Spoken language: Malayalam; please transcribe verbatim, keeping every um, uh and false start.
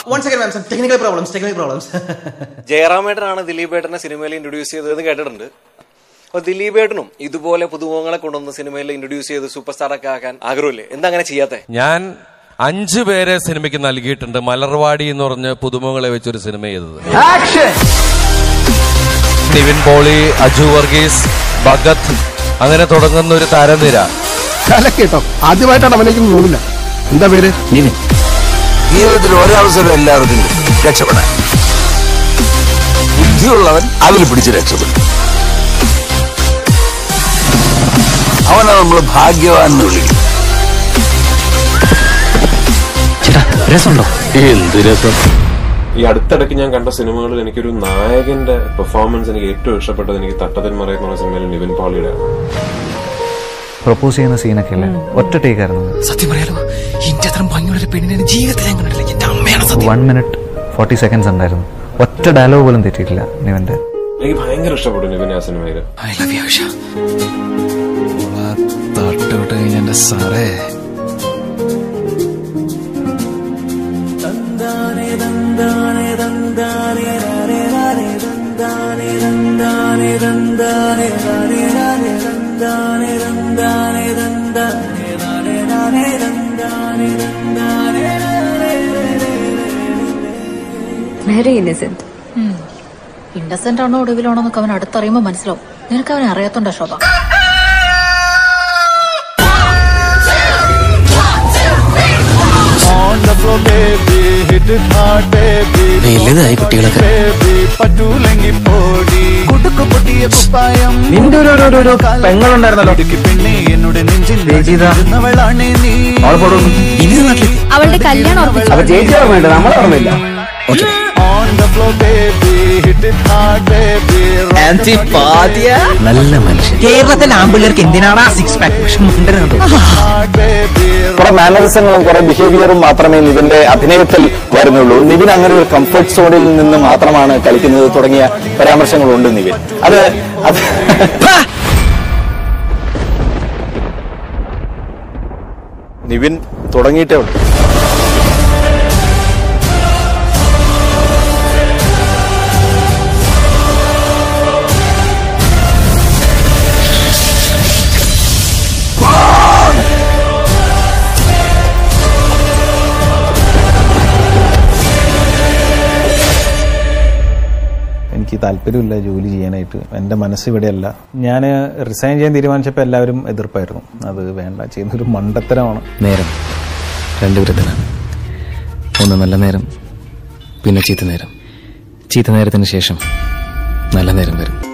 One second, ma'am. Some technical problems. Technical problems. ജയറാമേട്ടനാണ് ദിലീപേട്ടനെ സിനിമയിൽ ഇൻട്രൊഡ്യൂസ് ചെയ്തതെന്ന് കേട്ടിട്ടുണ്ട്. അപ്പൊ ദിലീപേട്ടനും ഇതുപോലെ പുതുമുഖങ്ങളെ കൊണ്ടുവന്ന് സിനിമയിൽ ഇൻട്രൊഡ്യൂസ് ചെയ്ത് സൂപ്പർ സ്റ്റാറൊക്കെ ആക്കാൻ ആഗ്രഹമില്ലേ? എന്താ അങ്ങനെ ചെയ്യാത്തെ? ഞാൻ അഞ്ചു പേരെ സിനിമയ്ക്ക് നൽകിയിട്ടുണ്ട്. മലർവാടി എന്ന് പറഞ്ഞ് പുതുമുഖങ്ങളെ വെച്ചൊരു സിനിമ ചെയ്തത്. നിവിൻ പോളി, അജു വർഗീസ്, ഭഗത്, അങ്ങനെ തുടങ്ങുന്ന ഒരു താരനിര. കേട്ടോ, ആദ്യമായിട്ടാണ് അവനേക്കും തോന്നില്ല. എന്താ പേര്? നിവിൻ. ജീവിതത്തിൽ ഒരവസരം എല്ലാവർക്കും രക്ഷപ്പെടാൻ. ബുദ്ധിയുള്ളവൻ അതിൽ പിടിച്ച് രക്ഷപ്പെടും. അവനെ നമ്മൾ ഭാഗ്യവാൻ എന്ന് വിളിക്കും. രസമുണ്ടോ? എന്ത് രസം. ഈ അടുത്തിടയ്ക്ക് ഞാൻ കണ്ട സിനിമകളിൽ എനിക്കൊരു നായകന്റെ പെർഫോമൻസ് എനിക്ക് ഏറ്റവും ഇഷ്ടപ്പെട്ടത് എനിക്ക് തട്ടത്തിൻ മറയത്ത് എന്നുള്ള സിനിമയിൽ നിവിൻ പോളിയുടെ പ്രപ്പോസ് ചെയ്യുന്ന സീനൊക്കെ അല്ലേ, ഒറ്റ ടേക്കായിരുന്നു. സത്യം പറയാലോ, ഇതിന്റെ അത്ര ഭംഗിയുള്ളൊരു പെണ്ണിനെ ജീവിതത്തിൽ ഞാൻ കണ്ടിട്ടില്ല. എന്റെ അമ്മയാണ് സത്യം. വൺ മിനിറ്റ് ഫോർട്ടി സെക്കൻഡ്സ് ഉണ്ടായിരുന്നു. ഒറ്റ ഡയലോഗ് പോലും തെറ്റിയിട്ടില്ല നിവിന്റെ. എനിക്ക് ഭയങ്കര ഇഷ്ടപ്പെട്ടു നിവിൻ ആ സിനിമയിൽ. I love you Ayesha. തട്ടോട്ട് കഴിഞ്ഞ സാറേ. വെരി ഇന്നസെന്റ്. ഇന്നസെന്റ് ആണോ ഒടുവിലാണോ എന്നൊക്കെ അവൻ അടുത്തറിയുമ്പോ മനസ്സിലാവും. നിനക്ക് അവനെ അറിയാത്തോണ്ടാ ശോഭ. വലുതായി കുട്ടികളൊക്കെ. നിന്റെ ഒരു പെങ്ങളുണ്ടായിരുന്നല്ലോ, അവളുടെ കല്യാണം അപ്പൊ ചേച്ചിയാവും വേണ്ട, നമ്മളെ ഓർമ്മയില്ല. നല്ല മനുഷ്യൻ. കേരളത്തിലെ ആമ്പിള്ളേർക്ക് എന്തിനാണ് സിക്സ് പാക്ക്? കുറെ മാനറിസങ്ങളും കുറെ ബിഹേവിയറും മാത്രമേ നിവിന്റെ അഭിനയത്തിൽ വരുന്നുള്ളൂ. നിവിൻ അങ്ങനെ ഒരു കംഫർട്ട് സോണിൽ നിന്ന് മാത്രമാണ് കളിക്കുന്നത് തുടങ്ങിയ പരാമർശങ്ങളുണ്ട് നിവിൻ. അത് അത് നിവിൻ തുടങ്ങിയിട്ടേ ഉള്ളൂ. എനിക്ക് താല്പര്യമില്ല ജോലി ചെയ്യാനായിട്ട്. എൻ്റെ മനസ്സ് ഇവിടെയല്ല. ഞാൻ റിസൈൻ ചെയ്യാൻ തീരുമാനിച്ചപ്പോൾ എല്ലാവരും എതിർപ്പായിരുന്നു. അത് വേണ്ട, ചെയ്യുന്നൊരു മണ്ടത്തരമാണ്. നേരം രണ്ടു വിധത്തിലാണ്. ഒന്ന് നല്ല നേരം, പിന്നെ ചീത്ത നേരം. ചീത്ത നേരത്തിന് ശേഷം നല്ല നേരം വരും.